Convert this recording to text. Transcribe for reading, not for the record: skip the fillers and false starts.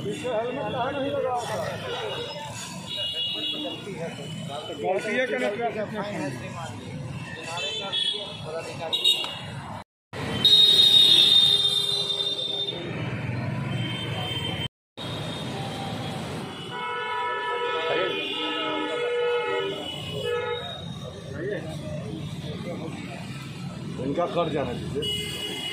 गलती है कनेक्टर से अपने इनका कर जाना चाहिए।